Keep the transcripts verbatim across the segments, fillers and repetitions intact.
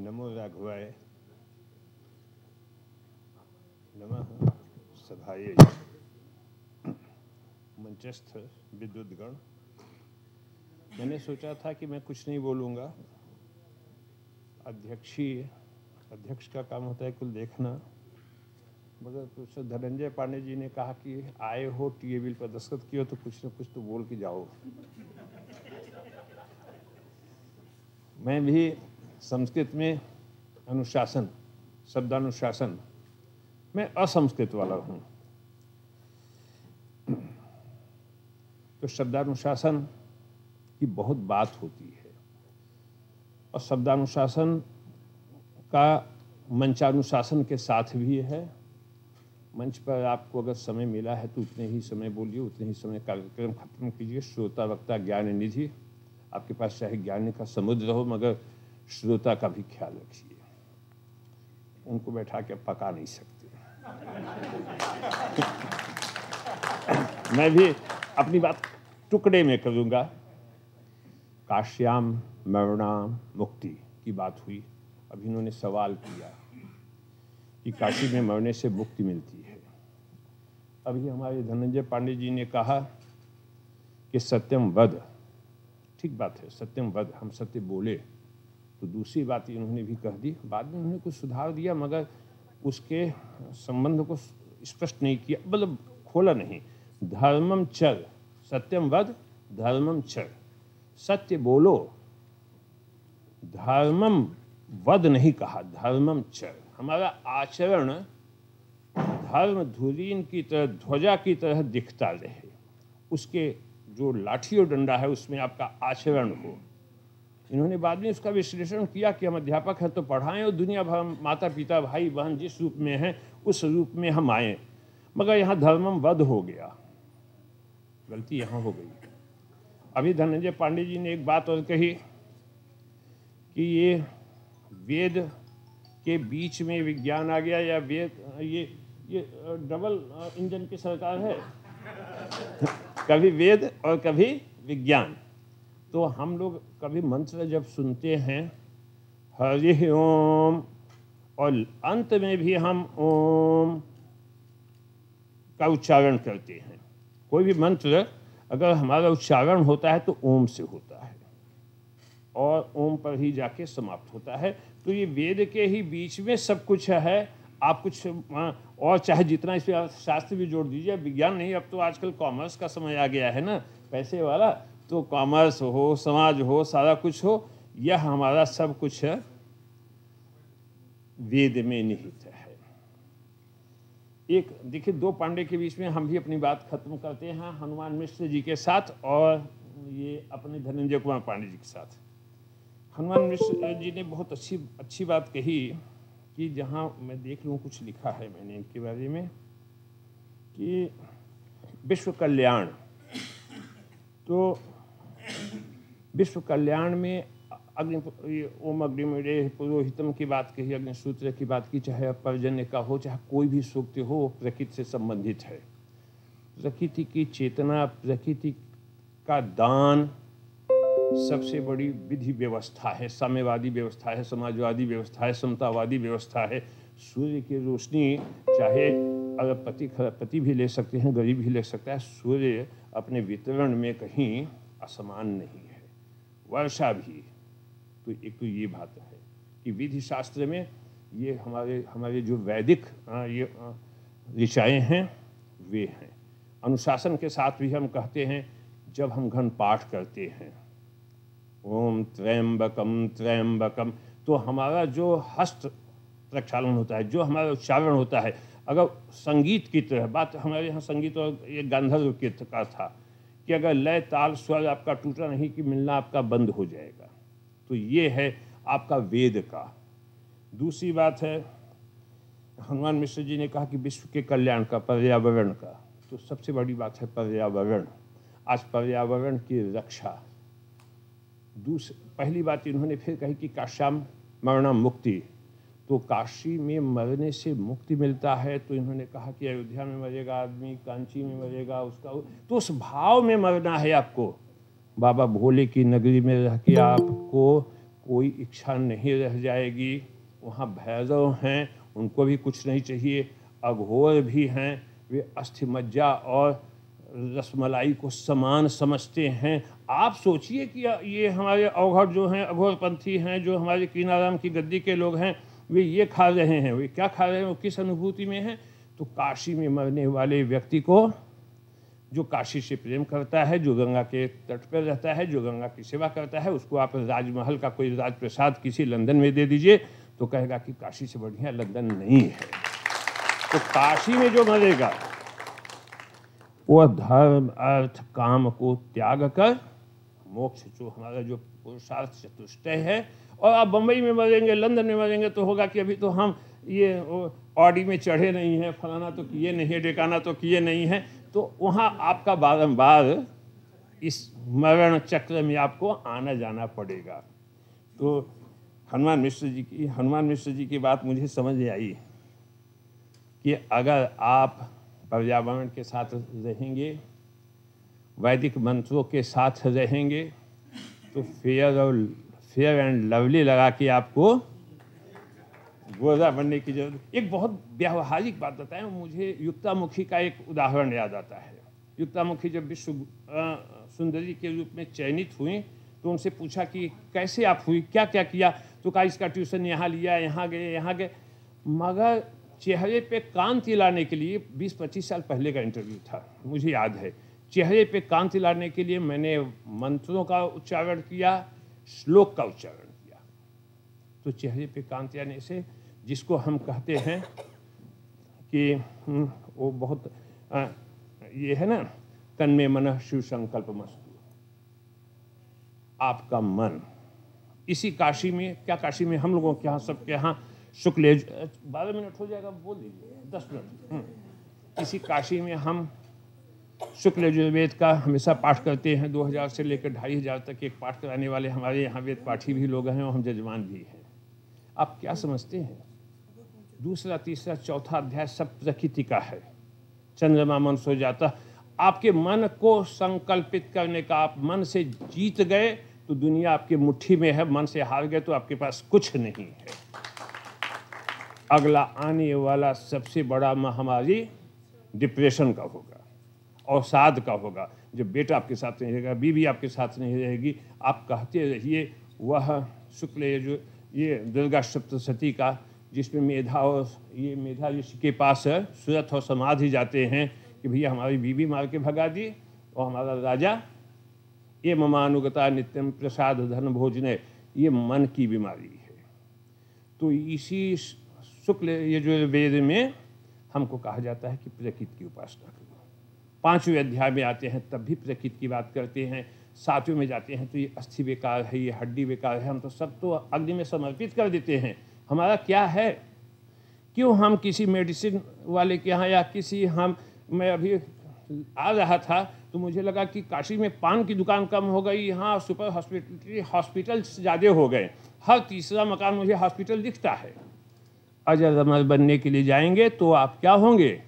नमो राघवाय नमः। सभाये मंचस्थ विद्वद्गण, मैंने सोचा था कि मैं कुछ नहीं बोलूँगा। अध्यक्षी अध्यक्ष का काम होता है कुल देखना, मगर प्रोफेसर धनंजय पांडे जी ने कहा कि आए हो टेबल पर दस्तखत किए तो कुछ न कुछ तो बोल के जाओ। मैं भी संस्कृत में अनुशासन, शब्दानुशासन मैं असंस्कृत वाला हूँ, तो शब्दानुशासन की बहुत बात होती है और शब्दानुशासन का मंचानुशासन के साथ भी है। मंच पर आपको अगर समय मिला है तो उतने ही समय बोलिए, उतने ही समय कार्यक्रम खत्म कीजिए। श्रोता वक्ता ज्ञान निधि, आपके पास चाहे ज्ञान का समुद्र हो मगर श्रोता का भी ख्याल रखिए। उनको बैठा के पका नहीं सकते। मैं भी अपनी बात टुकड़े में करूँगा। काश्याम मरणाम मुक्ति की बात हुई। अभी इन्होंने सवाल किया कि काशी में मरने से मुक्ति मिलती है। अभी हमारे धनंजय पांडे जी ने कहा कि सत्यम वद, ठीक बात है, सत्यम वद, हम सत्य बोले। तो दूसरी बात इन्होंने भी कह दी, बाद में उन्होंने कुछ सुधार दिया मगर उसके संबंध को स्पष्ट नहीं किया, मतलब खोला नहीं। धर्मम चर, सत्यम वद धर्मम चर, सत्य बोलो, धर्मम वद नहीं कहा, धर्मम चर। हमारा आचरण धर्म धुरीन की तरह, ध्वजा की तरह दिखता रहे, उसके जो लाठी और डंडा है उसमें आपका आचरण हो। इन्होंने बाद में उसका विश्लेषण किया कि हम अध्यापक हैं तो पढ़ाएं और दुनिया भर माता पिता भाई बहन जिस रूप में हैं उस रूप में हम आए, मगर यहाँ धर्मम वध हो गया, गलती यहाँ हो गई। अभी धनंजय पांडे जी ने एक बात और कही कि ये वेद के बीच में विज्ञान आ गया, या वेद ये ये डबल इंजन की सरकार है, कभी वेद और कभी विज्ञान। तो हम लोग कभी मंत्र जब सुनते हैं हरि ओम और अंत में भी हम ओम का उच्चारण करते हैं। कोई भी मंत्र अगर हमारा उच्चारण होता है तो ओम से होता है और ओम पर ही जाके समाप्त होता है। तो ये वेद के ही बीच में सब कुछ है। आप कुछ और चाहे जितना इस पर शास्त्र भी जोड़ दीजिए, विज्ञान नहीं, अब तो आजकल कॉमर्स का समय आ गया है ना, पैसे वाला। तो कॉमर्स हो, समाज हो, सारा कुछ हो, यह हमारा सब कुछ है वेद में निहित है। एक देखिए, दो पांडे के बीच में हम भी अपनी बात खत्म करते हैं, हनुमान मिश्र जी के साथ और ये अपने धनंजय कुमार पांडे जी के साथ। हनुमान मिश्र जी ने बहुत अच्छी अच्छी बात कही कि जहाँ मैं देख लूँ कुछ लिखा है मैंने इनके बारे में कि विश्व कल्याण, तो विश्व कल्याण में अग्नि ओम अग्निमीडे पुरोहितम की बात कही, अग्निसूत्र की बात की, चाहे पर्जन्य का हो, चाहे कोई भी सूक्त हो, प्रकृति से संबंधित है। प्रकृति की चेतना, प्रकृति का दान सबसे बड़ी विधि व्यवस्था है, साम्यवादी व्यवस्था है, समाजवादी व्यवस्था है, समतावादी व्यवस्था है। सूर्य की रोशनी चाहे अरबपति खरबपति भी ले सकते हैं, गरीब भी ले सकता है, सूर्य अपने वितरण में कहीं असमान नहीं है, वर्षा भी। तो एक तो ये बात है कि विधि शास्त्र में ये हमारे हमारे जो वैदिक ये ऋचाएँ हैं वे हैं। अनुशासन के साथ भी हम कहते हैं, जब हम घन पाठ करते हैं ओम त्र्यंबकम त्र्यंबकम, तो हमारा जो हस्त प्रक्षालन होता है, जो हमारा उच्चारण होता है, अगर संगीत की तरह बात, हमारे यहाँ संगीत और ये गांधर्व के का था कि अगर लय ताल स्वर आपका टूटा नहीं कि मिलना आपका बंद हो जाएगा। तो ये है आपका वेद का। दूसरी बात है, हनुमान मिश्र जी ने कहा कि विश्व के कल्याण का, पर्यावरण का, तो सबसे बड़ी बात है पर्यावरण। आज पर्यावरण की रक्षा। दूसरी पहली बात इन्होंने फिर कही कि काश्याम मरणाम मुक्ति, तो काशी में मरने से मुक्ति मिलता है। तो इन्होंने कहा कि अयोध्या में मरेगा आदमी, कांची में मरेगा उसका, तो उस भाव में मरना है आपको। बाबा भोले की नगरी में रह के आपको कोई इच्छा नहीं रह जाएगी। वहाँ भैरव हैं, उनको भी कुछ नहीं चाहिए। अघोर भी हैं, वे अस्थि मज्जा और रसमलाई को समान समझते हैं। आप सोचिए कि ये हमारे अवघड़ जो हैं, अघोरपंथी हैं, जो हमारे कीनाराम की गद्दी के लोग हैं, वे ये खा रहे हैं। वे क्या खा रहे हैं, वो किस अनुभूति में हैं? तो काशी में मरने वाले व्यक्ति को, जो काशी से प्रेम करता है, जो गंगा के तट पर रहता है, जो गंगा की सेवा करता है, उसको आप राजमहल का कोई राजप्रसाद किसी लंदन में दे दीजिए तो कहेगा कि काशी से बढ़िया लंदन नहीं है। तो काशी में जो मरेगा वो धर्म अर्थ काम को त्याग कर मोक्ष, जो हमारा जो पुरुषार्थ चतुष्टय है। और आप बम्बई में मरेंगे, लंदन में मरेंगे तो होगा कि अभी तो हम ये ऑडी में चढ़े नहीं हैं, फलाना तो किए नहीं है, ढेकाना तो किए नहीं है। तो वहाँ आपका बारंबार इस मरण चक्र में आपको आना जाना पड़ेगा। तो हनुमान मिश्र जी की हनुमान मिश्र जी की बात मुझे समझ में आई कि अगर आप पर्यावरण के साथ रहेंगे, वैदिक मंत्रों के साथ रहेंगे, तो फेयर और फेयर एंड लवली लगा के आपको गोरा बनने की जरूरत। एक बहुत व्यावहारिक बात बताएं, मुझे युक्तामुखी का एक उदाहरण याद आता है। युक्तामुखी जब विश्व सुंदरी के रूप में चयनित हुई तो उनसे पूछा कि कैसे आप हुई, क्या क्या किया? तो कहा इसका ट्यूशन यहाँ लिया, यहाँ गए, यहाँ गए। मगर चेहरे पे कांति लाने के लिए, बीस पच्चीस साल पहले का इंटरव्यू था, मुझे याद है, चेहरे पे कांति लाने के लिए मैंने मंत्रों का उच्चारण किया, श्लोक का उच्चारण किया। तो चेहरे पे कांति आने से, जिसको हम कहते हैं कि वो बहुत आ, ये है ना, तन्मे मनः शिव संकल्प मस्तु। आपका मन इसी काशी में, क्या काशी में, हम लोगों के यहाँ, सबके यहाँ शुक्ल, बारह मिनट हो जाएगा, बोल दीजिए, दस मिनट। इसी काशी में हम शुक्ल यजुर्वेद का हमेशा पाठ करते हैं। दो हज़ार से लेकर ढाई हज़ार तक एक पाठ कराने वाले हमारे यहाँ वेद पाठी भी लोग हैं और हम जजमान भी हैं। आप क्या समझते हैं, दूसरा तीसरा चौथा अध्याय सब प्रकृति का है। चंद्रमा मन सो जाता, आपके मन को संकल्पित करने का, आप मन से जीत गए तो दुनिया आपके मुट्ठी में है, मन से हार गए तो आपके पास कुछ नहीं है। अगला आने वाला सबसे बड़ा महामारी डिप्रेशन का होगा, अवसाद का होगा। जब बेटा आपके साथ नहीं रहेगा, बीवी आपके साथ नहीं रहेगी, आप कहते रहिए वह शुक्ल ये जो ये दुर्गा सप्तशती का, जिसमें मेधा और ये मेधा ऋषि के पास सूरत और समाधि जाते हैं कि भैया हमारी बीवी मार के भगा दी और हमारा राजा, ये ममानुगता नित्यम प्रसाद धन भोजने, ये मन की बीमारी है। तो इसी शुक्ल यजुर्वेद में हमको कहा जाता है कि प्रकृति की उपासना करो। पांचवें अध्याय में आते हैं तब भी प्रकृति की बात करते हैं। सातवें में जाते हैं तो ये अस्थि बेकार है, ये हड्डी बेकार है, हम तो सब तो अग्नि में समर्पित कर देते हैं। हमारा क्या है? क्यों हम किसी मेडिसिन वाले के यहाँ या किसी, हम मैं अभी आ रहा था तो मुझे लगा कि काशी में पान की दुकान कम हो गई, यहाँ सुपर हॉस्पिटल हॉस्पिटल ज़्यादा हो गए। हर तीसरा मकान मुझे हॉस्पिटल दिखता है। अजर अमर बनने के लिए जाएंगे तो आप क्या होंगे?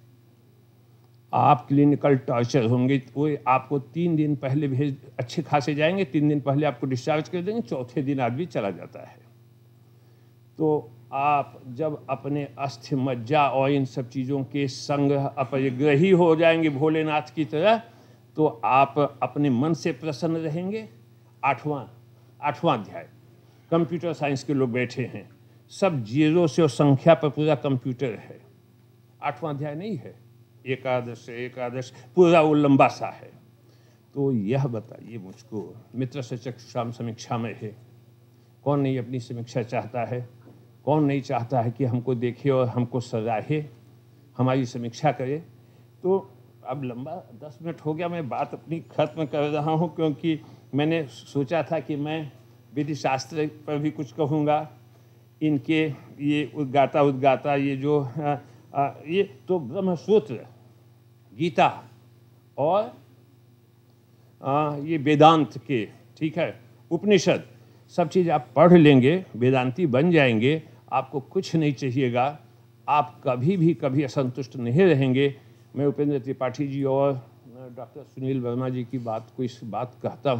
आप क्लिनिकल टॉर्चर होंगे। वो आपको तीन दिन पहले भेज, अच्छे खासे जाएंगे, तीन दिन पहले आपको डिस्चार्ज कर देंगे, चौथे दिन आदमी चला जाता है। तो आप जब अपने अस्थि मज्जा और इन सब चीज़ों के संग अपरिग्रही हो जाएंगे भोलेनाथ की तरह, तो आप अपने मन से प्रसन्न रहेंगे। आठवां आठवां अध्याय, कंप्यूटर साइंस के लोग बैठे हैं, सब जीरो से और संख्या पर पूरा कंप्यूटर है। आठवां अध्याय नहीं है, एकादश एकादश पूरा वो लंबा सा है। तो यह बताइए मुझको, मित्र से चक्षुषाम समीक्षा में है, कौन नहीं अपनी समीक्षा चाहता है? कौन नहीं चाहता है कि हमको देखे और हमको सराहे, हमारी समीक्षा करे? तो अब लंबा दस मिनट हो गया, मैं बात अपनी खत्म कर रहा हूँ, क्योंकि मैंने सोचा था कि मैं विधि शास्त्र पर भी कुछ कहूँगा। इनके ये उद्गाता उद्गाता ये जो आ, आ, ये तो ब्रह्मसूत्र, गीता और आ, ये वेदांत के, ठीक है, उपनिषद, सब चीज़ आप पढ़ लेंगे, वेदांती बन जाएंगे, आपको कुछ नहीं चाहिएगा, आप कभी भी कभी असंतुष्ट नहीं रहेंगे। मैं उपेंद्र त्रिपाठी जी और डॉक्टर सुनील वर्मा जी की बात को इस बात कहता हूँ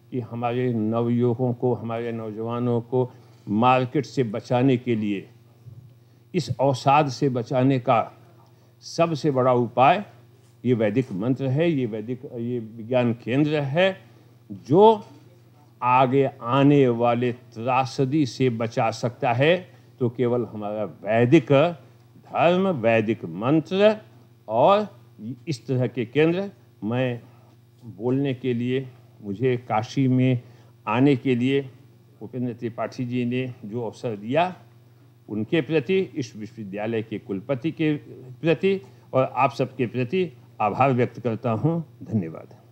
कि हमारे नवयुवकों को, हमारे नौजवानों को मार्केट से बचाने के लिए, इस अवसाद से बचाने का सबसे बड़ा उपाय ये वैदिक मंत्र है, ये वैदिक ये विज्ञान केंद्र है, जो आगे आने वाले त्रासदी से बचा सकता है। तो केवल हमारा वैदिक धर्म, वैदिक मंत्र और इस तरह के केंद्र। मैं बोलने के लिए, मुझे काशी में आने के लिए उपेंद्र त्रिपाठी जी ने जो अवसर दिया, उनके प्रति, इस विश्वविद्यालय के कुलपति के प्रति और आप सबके प्रति आभार व्यक्त करता हूँ। धन्यवाद।